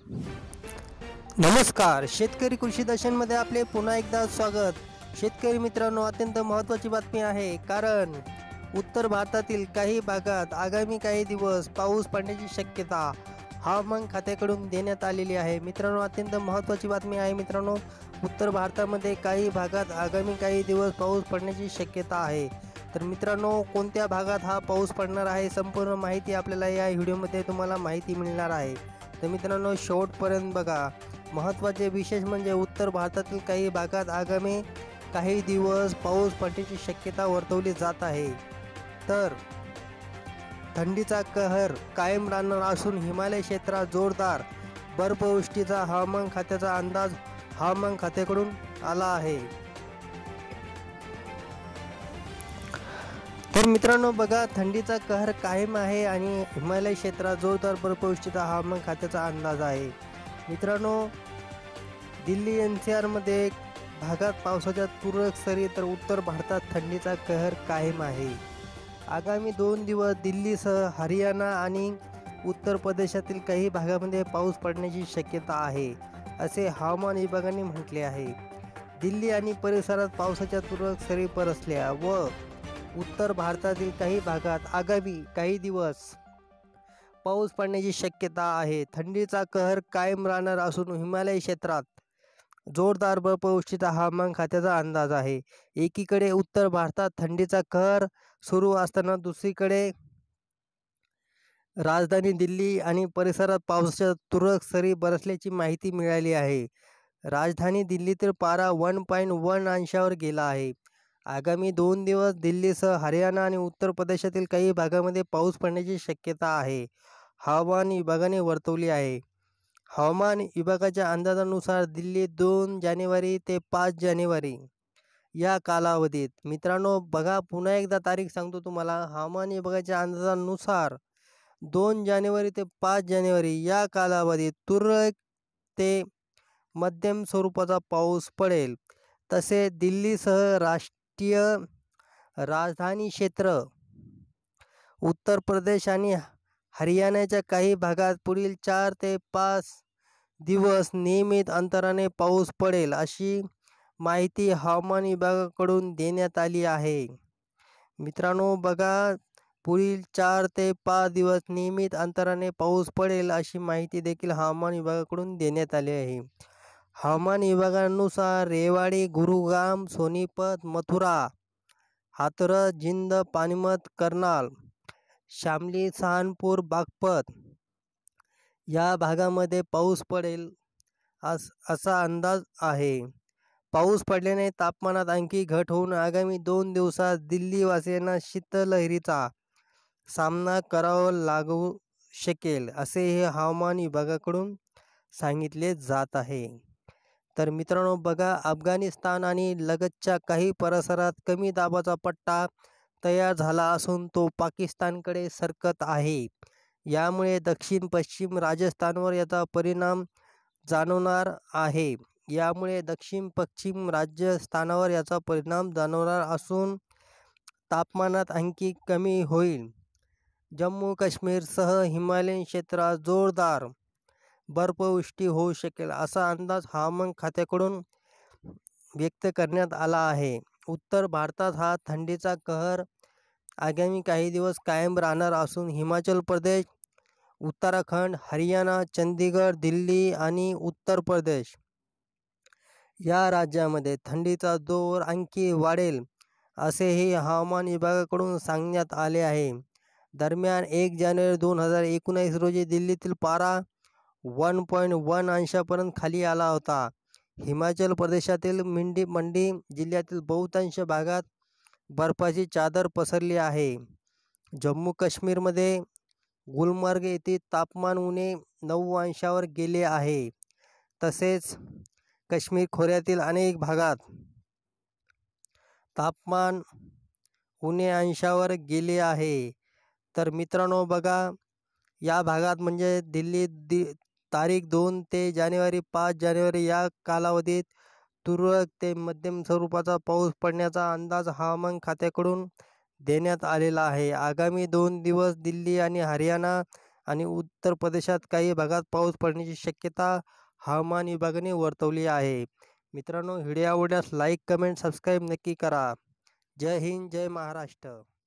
नमस्कार, शेतकरी कृषी दर्शनमध्ये आपले पुन्हा एकदा स्वागत. शेतकरी मित्रांनो, अत्यंत महत्त्वाची बातमी आहे, कारण उत्तर भारतातील काही भागात आगामी काही दिवस पाऊस पडण्याची शक्यता हवामान खात्याकडून देण्यात आलेली आहे. मित्रांनो, अत्यंत महत्त्वाची बातमी आहे. मित्रांनो, उत्तर भारतामध्ये काही भागात आगामी काही दिवस पाऊस पडण्याची शक्यता आहे. तर मित्रांनो, कोणत्या भागात हा पाऊस पडणार आहे, संपूर्ण माहिती आपल्याला या व्हिडिओमध्ये तुम्हाला माहिती मिळणार आहे. तर मित्रांनो, शेवटपर्यंत बघा. महत्त्वाचे विशेष म्हणजे उत्तर भारतातील काही भागात आगामी काही दिवस पाऊस पडण्याची शक्यता वर्तवली जात आहे. तर थंडीचा कहर कायम राहणार असून हिमालय क्षेत्रात जोरदार बर्फवृष्टीचा हवामान खात्याचा अंदाज हवामान खात्याकडून आला आहे. तर मित्रांनो बघा, थंडीचा कहर कायम आहे आणि हिमालय क्षेत्रात जोरदार बर्फवृष्टीचा हवामान खात्याचा अंदाज आहे. मित्रांनो, दिल्ली NCR मध्ये भागात पावसाच्या तुरळक सरी, तर उत्तर भारतात थंडीचा कहर कायम आहे. आगामी 2 दिवस दिल्लीसह हरियाणा आणि उत्तर प्रदेशातील काही भागामध्ये पाऊस पडण्याची शक्यता आहे, असे हवामान विभागाने म्हटले आहे. दिल्ली आणि परिसरात पावसाच्या तुरळक सरी बरसल्या व उत्तर भारतातील काही भागात आगामी काही दिवस पाऊस पडण्याची शक्यता आहे. थंडीचा कहर कायम राहणार असून हिमालय क्षेत्रात जोरदार बर्फवृष्टीचा हवामान खात्याचा अंदाज आहे. एकीकडे उत्तर भारतात थंडीचा कहर सुरू असताना दुसरीकडे राजधानी दिल्ली आणि परिसरात पावसाच्या तुरळक सरी बरसल्याची माहिती मिळाली आहे. राजधानी दिल्लीतील पारा 1.1 अंशावर गेला आहे. आगामी 2 दिवस दिल्लीसह हरियाणा आणि उत्तर प्रदेशातील काही भागामध्ये पाऊस पडण्याची शक्यता आहे, हवामान विभागाने वर्तवली आहे. हवामान विभागाच्या अंदाजानुसार दिल्लीत 2 जानेवारी ते 5 जानेवारी या कालावधीत, मित्रांनो बघा, पुन्हा एकदा तारीख सांगतो तुम्हाला. हवामान विभागाच्या अंदाजानुसार 2 जानेवारी ते 5 जानेवारी या कालावधीत तुरळक ते मध्यम स्वरूपाचा पाऊस पडेल. तसेच दिल्लीसह राष्ट्रीय राजधानी क्षेत्र, उत्तर प्रदेश आणि हरियाणाच्या काही भागात पुढील 4 ते 5 दिवस नियमित अंतराने पाऊस पडेल, अशी माहिती हवामान विभागाकडून देण्यात आली आहे. मित्रांनो बघा, पुढील 4 ते 5 दिवस नियमित अंतराने पाऊस पडेल, अशी माहिती देखील हवामान विभागाकडून देण्यात आली आहे. हवामान विभागानुसार रेवाड़ी, गुरुग्राम, सोनीपत, मथुरा, हाथरस, जिंद, पानीपत, करनाल, शामली, सहारनपूर, बागपत या भागामध्ये पाऊस पडेल असा अंदाज आहे. पाऊस पडल्याने तापमानात आणखी घट होऊन आगामी 2 दिवसात दिल्लीवासियांना शीतलहरीचा सामना करावा लागू शकेल, असे हे हवामान विभागाकडून सांगितले जात आहे. तर मित्रांनो बघा, अफगाणिस्तान आणि लगतच्या काही परिसरात कमी दाबाचा पट्टा तयार झाला असून तो पाकिस्तानकडे सरकत आहे. यामुळे दक्षिण पश्चिम राजस्थानवर याचा परिणाम जाणवणार आहे. याचा परिणाम जाणवणार असून तापमानात आणखी कमी होईल. जम्मू काश्मीरसह हिमालयीन क्षेत्रात जोरदार बर्फवृष्टी होऊ शकेल, असा अंदाज हवामान खात्याकडून व्यक्त करण्यात आला आहे. उत्तर भारतात हा थंडीचा कहर आगामी काही दिवस कायम राहणार असून हिमाचल प्रदेश, उत्तराखंड, हरियाणा, चंदीगड, दिल्ली आणि उत्तर प्रदेश या राज्यामध्ये थंडीचा जोर आणखी वाढेल, असेही हवामान विभागाकडून सांगण्यात आले आहे. दरम्यान 1 जानेवारी 2019 रोजी दिल्लीतील पारा 1.1 अंशापर्यंत खाली आला होता. हिमाचल प्रदेशातील मंडी जिल्ह्यातील बहुतांश भागात बर्फाची चादर पसरली आहे. जम्मू काश्मीरमध्ये गुलमर्ग येथे तापमान उणे 9 अंशावर गेले आहे. तसेच काश्मीर खोऱ्यातील अनेक भागात तापमान उणे अंशावर गेले आहे. तर मित्रांनो बघा, या भागात म्हणजे दिल्लीत तारीख 2 ते जानेवारी 5 जानेवारी या कालावधीत तुरळक ते मध्यम स्वरूपाचा पाऊस पडण्याचा अंदाज हवामान खात्याकडून देण्यात आलेला आहे. आगामी 2 दिवस दिल्ली आणि हरियाणा आणि उत्तर प्रदेशात काही भागात पाऊस पडण्याची शक्यता हवामान विभागाने वर्तवली आहे. मित्रांनो, व्हिडिओ आवडल्यास लाईक, कमेंट, सबस्क्राईब नक्की करा. जय हिंद, जय महाराष्ट्र.